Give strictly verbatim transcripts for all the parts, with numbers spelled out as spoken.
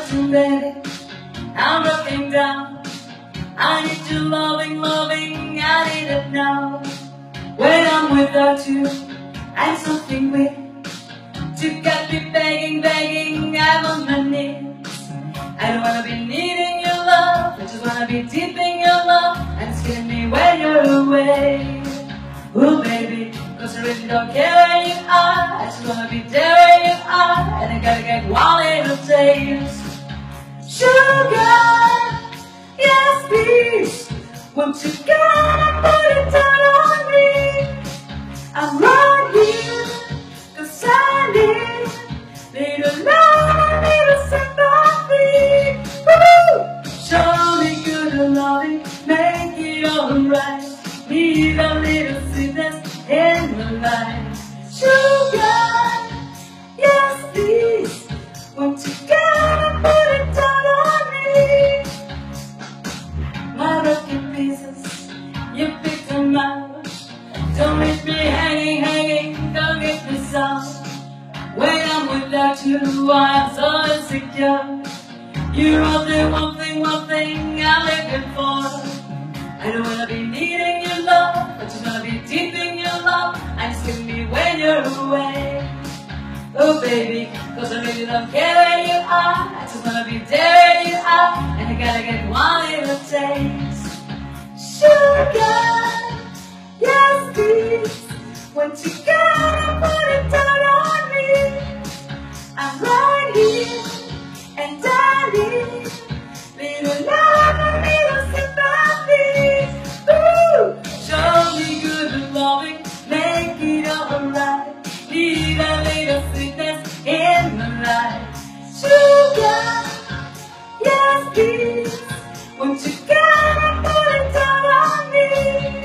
you ready? I'm looking down. I need you loving, loving, I need it now. When I'm without you, I'm something weird. You got me begging, begging, I'm on my knees. I don't wanna be needing your love, I just wanna be deep in your love. And it's killing me when you're away. Ooh baby, cause I really don't care where you are. I just wanna be there where you are. And I gotta get one little taste. Sugar, yes please, won't you come put it down on me? I'm right here, cause I need little love, a little sympathy. Woo! Show me good loving, make it alright. Need a little sweetness in my life. Sugar, yes please, won't you come and put it down on me? My broken pieces, you pick them up. Don't leave me hanging, hanging, don't get me soft. When I'm without you, I'm so insecure. You're all the one thing, one thing I'm looking for. I don't wanna be needing your love, I just wanna be deep in your love. And it's killing me when you're away. Oh baby, cause I really don't care where you are. I just wanna be there where you are. And I gotta get one little taste. Sugar, yes please, won't you come and put it down on me? I'm right here, and I need little love, a little sympathy. Ooh, show me good loving, make it alright. Need a little sweetness in my life. Sugar, yes please, won't you come and put it down on me?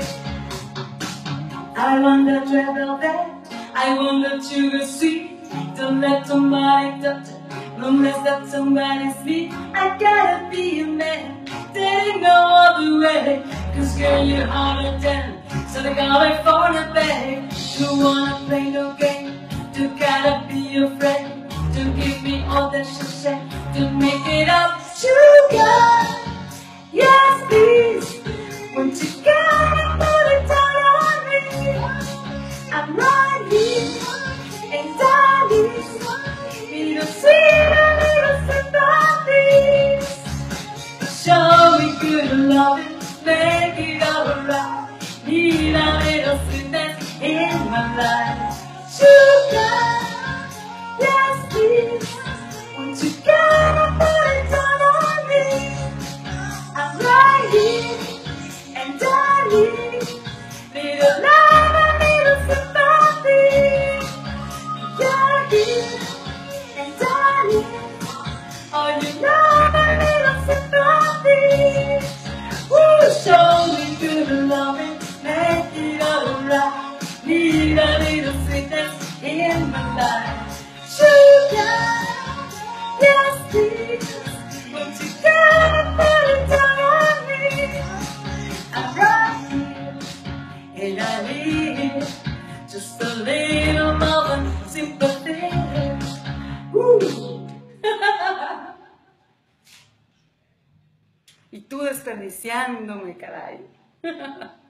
I want that red velvet, I want that sugar sweet. Don't let somebody touch it, unless that somebody's me. I gotta be a man, there ain't no other way. Cause girl, you're harder than, so they gotta for the bag. You wanna play no game, you gotta be afraid to give me all that she said, to make it up. Sugar, yes please, won't you come and put it down on me? I'm right here, and I need little sweet, a little sympathy. Show me good loving, make it alright. Need a little sweetness in my life. Sugar, yes please, won't you come and put it down on me? I'm right here, and I need little love, a little sympathy. You're here, and I need all your love, a little sympathy. Woo, show me good loving, make it alright. Need a little sweetness in my life. Sugar, yes please, won't you come and put it down on me? I'm right here, and I need just a little love and sympathy. Woo. Y tú desperdiciándome, caray.